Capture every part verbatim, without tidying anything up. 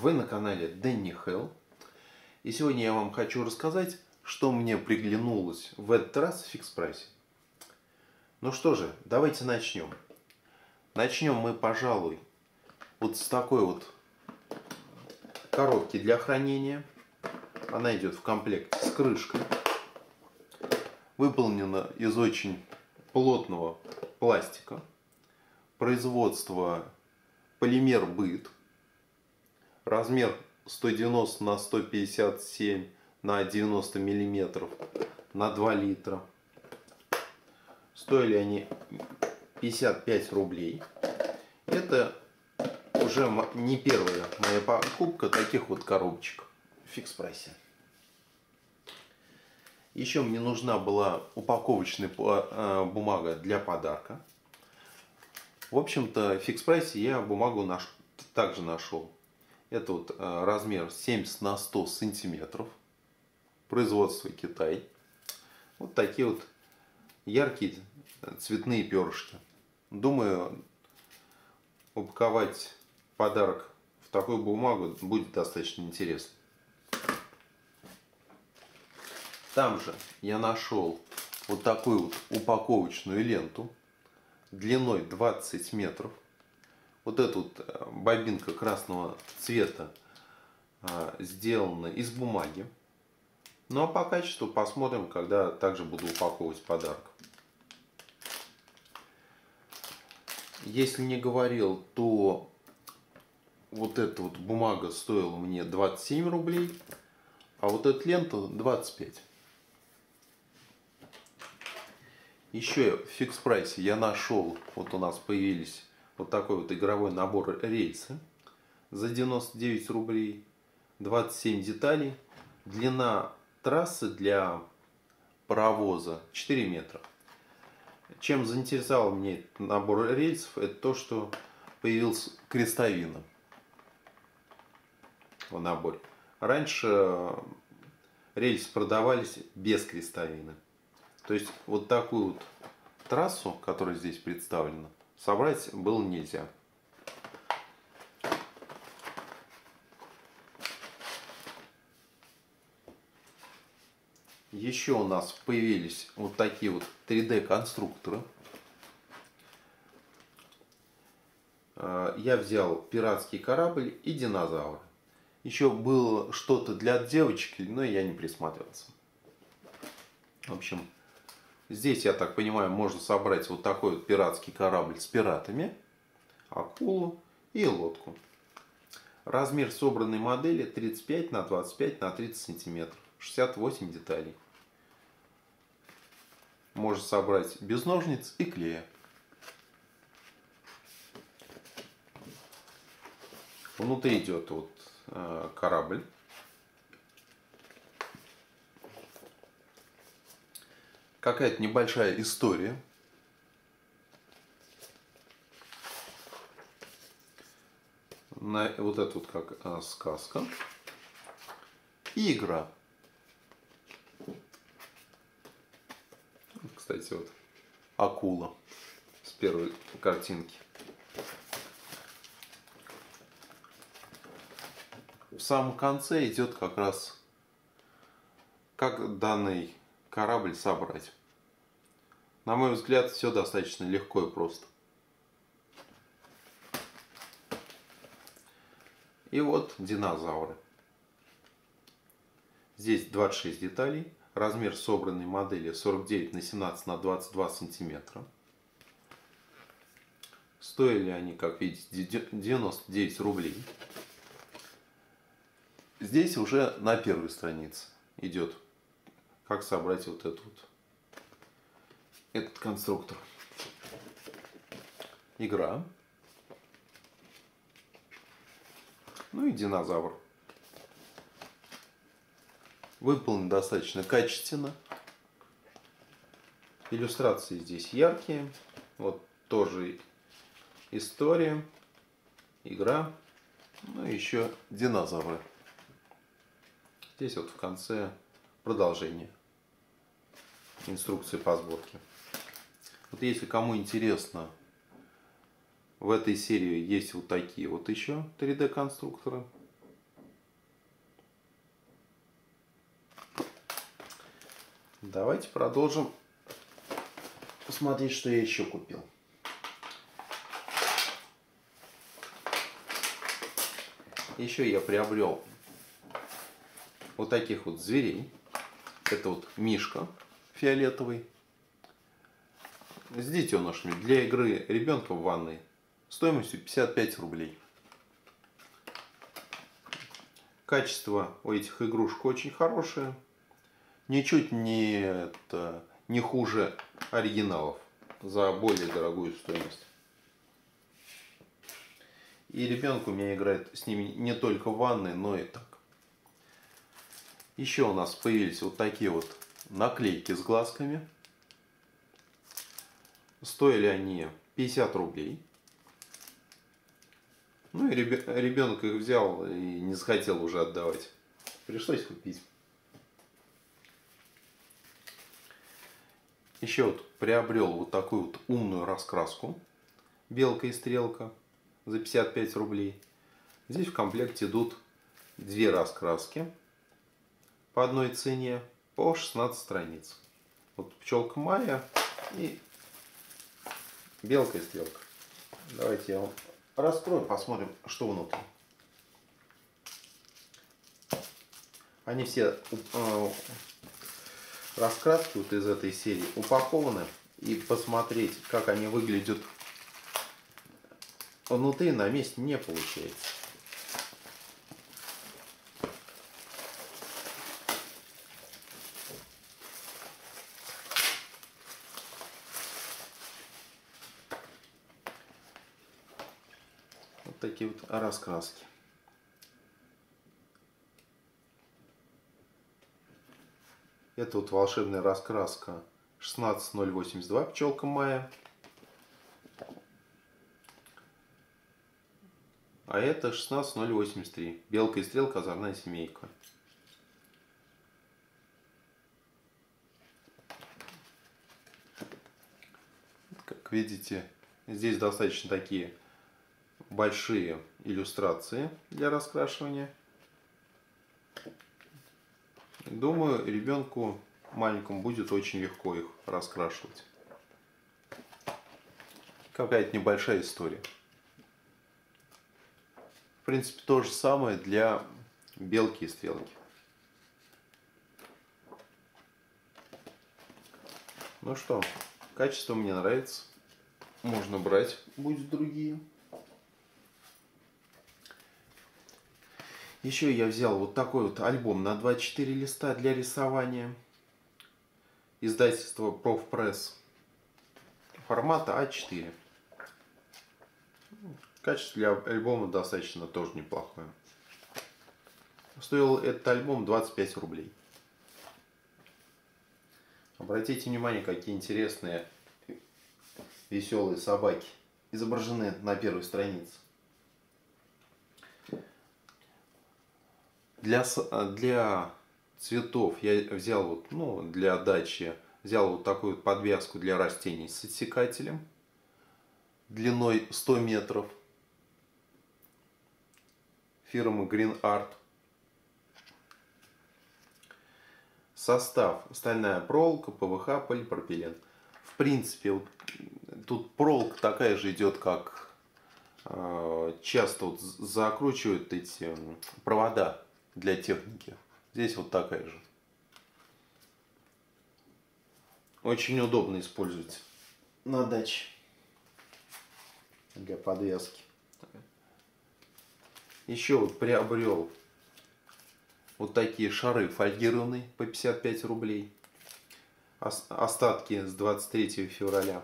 Вы на канале Danny Hell. И сегодня я вам хочу рассказать, что мне приглянулось в этот раз в фикс прайсе. Ну что же, давайте начнем. Начнем мы, пожалуй, вот с такой вот коробки для хранения. Она идет в комплекте с крышкой. Выполнена из очень плотного пластика. Производство Полимер Быт. Размер сто девяносто на сто пятьдесят семь на девяносто миллиметров на два литра. Стоили они пятьдесят пять рублей. Это уже не первая моя покупка таких вот коробочек в фикс прайсе. Еще мне нужна была упаковочная бумага для подарка. В общем-то, в фикс прайсе я бумагу наш... также нашел. Это вот размер семьдесят на сто сантиметров. Производство Китай. Вот такие вот яркие цветные перышки. Думаю, упаковать подарок в такую бумагу будет достаточно интересно. Там же я нашел вот такую вот упаковочную ленту длиной двадцать метров. Вот эта вот бобинка красного цвета сделана из бумаги. Ну а по качеству посмотрим, когда также буду упаковывать подарок. Если не говорил, то вот эта вот бумага стоила мне двадцать семь рублей, а вот эта лента двадцать пять. Еще в фикс прайсе я нашел, вот у нас появились вот такой вот игровой набор рельсы за девяносто девять рублей, двадцать семь деталей, длина трассы для паровоза четыре метра. Чем заинтересовал мне этот набор рельсов, это то, что появилась крестовина в наборе. Раньше рельсы продавались без крестовины. То есть вот такую вот трассу, которая здесь представлена, собрать было нельзя. Еще у нас появились вот такие вот три дэ конструкторы. Я взял пиратский корабль и динозавр. Еще было что-то для девочки, но я не присматривался. В общем, здесь, я так понимаю, можно собрать вот такой вот пиратский корабль с пиратами, акулу и лодку. Размер собранной модели тридцать пять на двадцать пять на тридцать сантиметров. шестьдесят восемь деталей. Можно собрать без ножниц и клея. Внутри идет вот э, корабль. Какая-то небольшая история. На, вот это вот как а, сказка. И игра. Кстати, вот акула с первой картинки. В самом конце идет как раз, как данный корабль собрать. На мой взгляд, все достаточно легко и просто. И вот динозавры. Здесь двадцать шесть деталей. Размер собранной модели сорок девять на семнадцать на двадцать два сантиметра. Стоили они, как видите, девяносто девять рублей. Здесь уже на первой странице идет, как собрать вот этот вот этот конструктор. Игра. Ну и динозавр. Выполнен достаточно качественно. Иллюстрации здесь яркие. Вот тоже история, игра. Ну и еще динозавры. Здесь вот в конце продолжение. Инструкции по сборке. Вот если кому интересно, в этой серии есть вот такие вот еще три дэ конструкторы. Давайте продолжим посмотреть, что я еще купил. Еще я приобрел вот таких вот зверей. Это вот мишка фиолетовый с детенышами для игры ребенка в ванной стоимостью пятьдесят пять рублей. Качество у этих игрушек очень хорошее. Ничуть не, это, не хуже оригиналов за более дорогую стоимость. И ребенок у меня играет с ними не только в ванной, но и так. Еще у нас появились вот такие вот наклейки с глазками. Стоили они пятьдесят рублей. Ну и ребенок их взял и не захотел уже отдавать. Пришлось купить. Еще вот приобрел вот такую вот умную раскраску. Белка и стрелка за пятьдесят пять рублей. Здесь в комплекте идут две раскраски по одной цене по шестнадцать страниц. Вот пчелка Майя и белка и стрелка. Давайте я вам раскрою, посмотрим, что внутри. Они все э, раскраски вот из этой серии упакованы. И посмотреть, как они выглядят внутри, на месте не получается. Вот такие вот раскраски. Это вот волшебная раскраска шестнадцать ноль восемьдесят два пчелка Майя. А это шестнадцать ноль восемьдесят три белка и стрелка озорная семейка. Как видите, здесь достаточно такие большие иллюстрации для раскрашивания. Думаю, ребенку маленькому будет очень легко их раскрашивать. Какая-то небольшая история. В принципе, то же самое для белки и стрелки. Ну что, качество мне нравится. Можно брать, будет другие. Еще я взял вот такой вот альбом на двадцать четыре листа для рисования. Издательство Профпресс. Формата а четыре. Качество для альбома достаточно тоже неплохое. Стоил этот альбом двадцать пять рублей. Обратите внимание, какие интересные веселые собаки изображены на первой странице. Для, для цветов я взял вот, ну, для дачи взял вот такую вот подвязку для растений с отсекателем длиной сто метров. Фирмы Green Art. Состав: стальная проволока, пэ вэ ха, полипропилен. В принципе, вот, тут проволока такая же идет, как э, часто вот закручивают эти провода для техники. Здесь вот такая же. Очень удобно использовать на даче для подвязки. Еще вот приобрел вот такие шары фольгированные по пятьдесят пять рублей. Остатки с двадцать третьего февраля.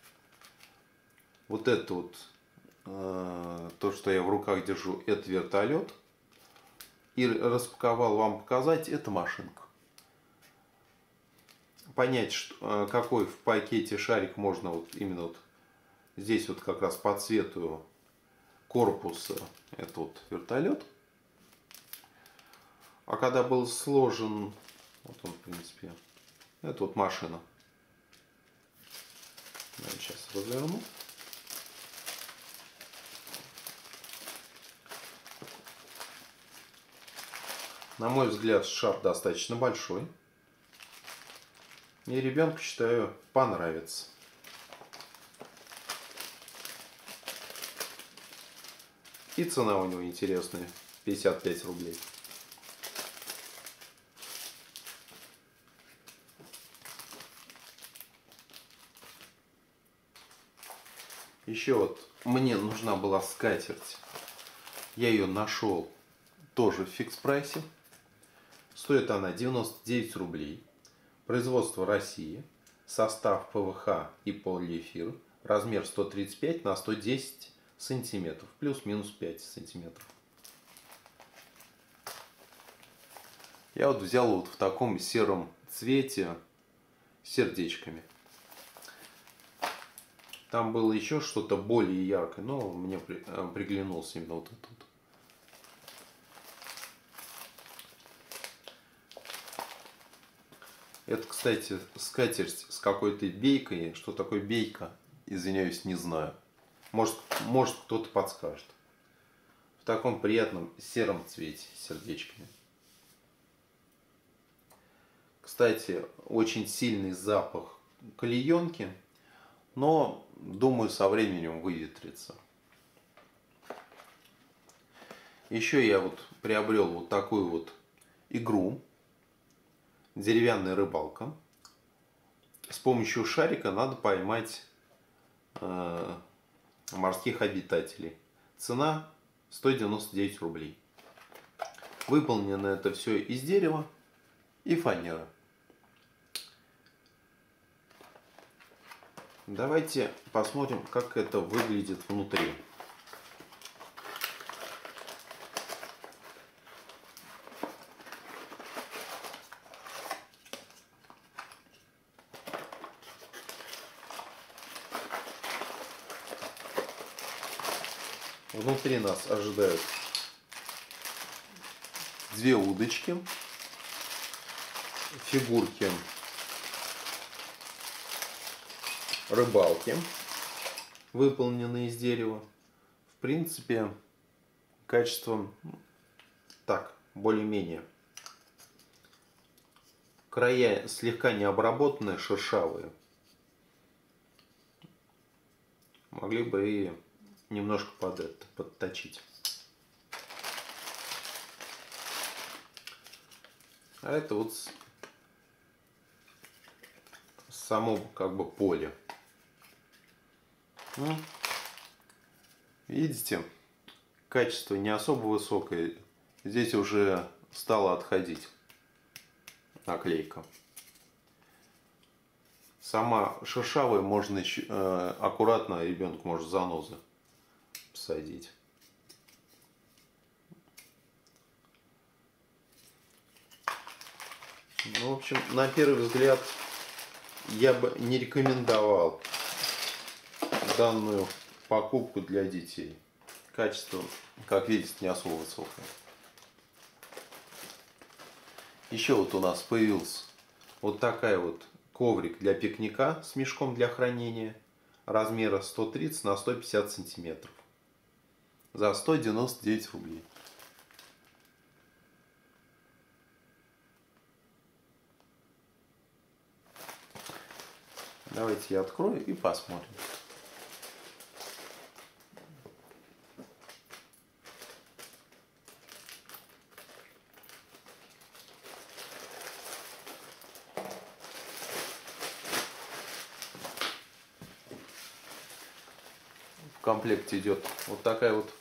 Вот это вот, э, то, что я в руках держу, это вертолет. И распаковал вам показать, это машинка. Понять, что, какой в пакете шарик можно вот именно вот здесь вот как раз по цвету корпуса. Это вот вертолет. А когда был сложен, вот он в принципе, это вот машина. Я сейчас разверну. На мой взгляд, шар достаточно большой. И ребенку, считаю, понравится. И цена у него интересная. пятьдесят пять рублей. Еще вот мне нужна была скатерть. Я ее нашел тоже в фикс прайсе. Стоит она девяносто девять рублей. Производство России. Состав ПВХ и полиэфир. Размер сто тридцать пять на сто десять сантиметров. Плюс-минус пять сантиметров. Я вот взял вот в таком сером цвете с сердечками. Там было еще что-то более яркое, но мне приглянулся именно вот этот. Это, кстати, скатерть с какой-то бейкой. Что такое бейка? Извиняюсь, не знаю. Может, может кто-то подскажет. В таком приятном сером цвете с сердечками. Кстати, очень сильный запах клеенки, но, думаю, со временем выветрится. Еще я вот приобрел вот такую вот игру. Деревянная рыбалка. С помощью шарика надо поймать э, морских обитателей. Цена сто девяносто девять рублей. Выполнено это все из дерева и фанеры. Давайте посмотрим, как это выглядит внутри. Внутри нас ожидают две удочки, фигурки рыбалки, выполненные из дерева. В принципе, качество так, более-менее. Края слегка необработанные, шершавые. Могли бы и немножко под это подточить. А это вот само как бы поле. Ну, видите, качество не особо высокое. Здесь уже стало отходить наклейка. Сама шершавая, можно еще, э, аккуратно ребенку может занозы посадить. Ну, в общем, на первый взгляд я бы не рекомендовал данную покупку для детей. Качество, как видите, не особо высокое. Еще вот у нас появился вот такая вот коврик для пикника с мешком для хранения размера сто тридцать на сто пятьдесят сантиметров за сто девяносто девять рублей. Давайте я открою и посмотрим. В комплекте идет вот такая вот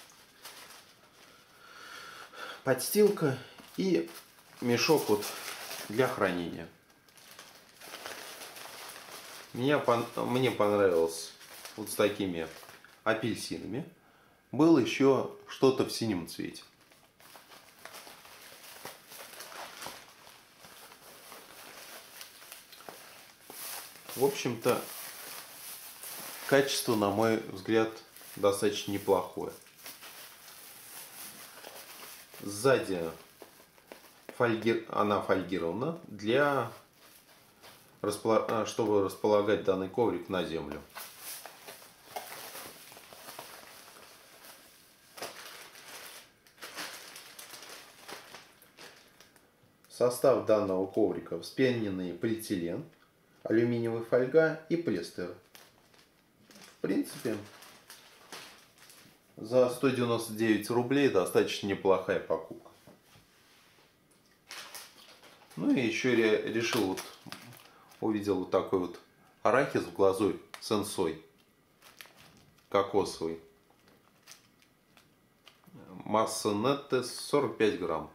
подстилка и мешок вот для хранения. Меня, мне понравилось вот с такими апельсинами. Было еще что-то в синем цвете. В общем-то, качество, на мой взгляд, достаточно неплохое. Сзади фольги... она фольгирована для чтобы располагать данный коврик на землю. Состав данного коврика: вспененный полиэтилен, алюминиевая фольга и полиэстер. В принципе, за сто девяносто девять рублей достаточно неплохая покупка. Ну и еще я решил, вот увидел вот такой вот арахис в глазурь сенсой кокосовый. Масса нетто сорок пять грамм.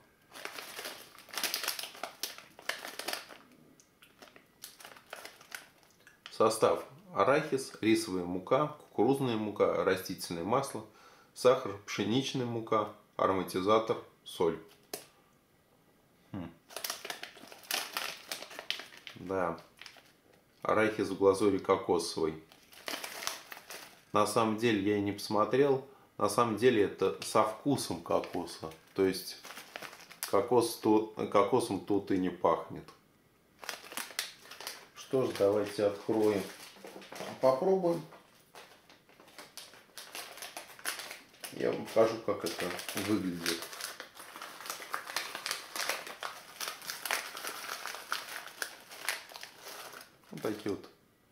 Состав: арахис, рисовая мука, кукурузная мука, растительное масло, сахар, пшеничная мука, ароматизатор, соль. Хм. Да, арахис в глазури кокосовой. На самом деле я и не посмотрел. На самом деле это со вкусом кокоса. То есть кокос тут, кокосом тут и не пахнет. Что ж, давайте откроем, попробуем. Я вам покажу, как это выглядит. Вот такие вот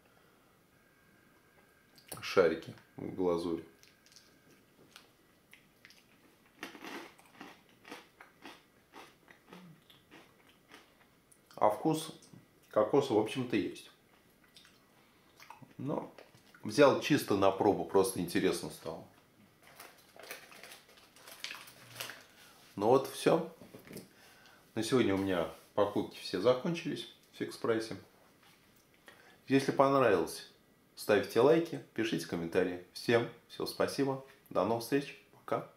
шарики в глазури. А вкус кокоса, в общем-то, есть. Но взял чисто на пробу, просто интересно стало. Ну вот все. На сегодня у меня покупки все закончились в Фикс Прайсе. Если понравилось, ставьте лайки, пишите комментарии. Всем все, спасибо. До новых встреч. Пока.